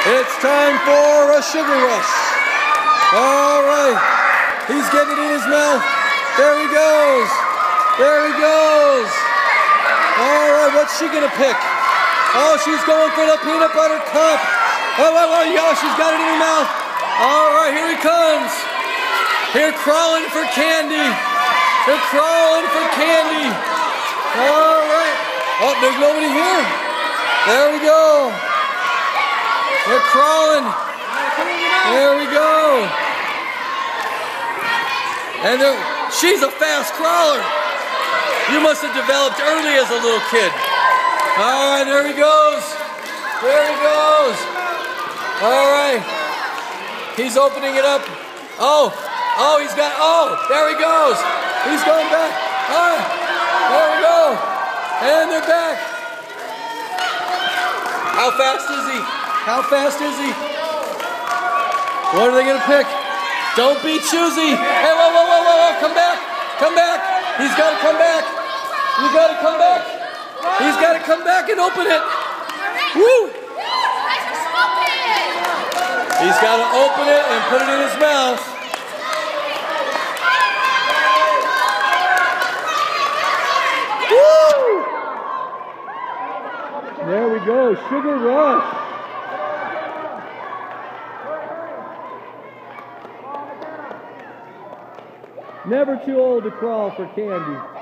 It's time for a sugar rush. All right. He's getting it in his mouth. There he goes. There he goes. All right, what's she going to pick? Oh, she's going for the peanut butter cup. Oh, yeah, she's got it in her mouth. All right, here he comes. They're crawling for candy. They're crawling for candy. All right. Oh, there's nobody here. There we go. They're crawling. There we go. And she's a fast crawler. You must have developed early as a little kid. All right, there he goes. There he goes. All right. He's opening it up. Oh, he's got, there he goes. He's going back. There we go. And they're back. How fast is he? How fast is he? What are they going to pick? Don't be choosy. Hey, whoa. Come back. Come back. He's got to come back. You got to come back. He's got to come back and open it. Woo! He's got to open it and put it in his mouth. Woo! There we go. Sugar rush. Never too old to crawl for candy.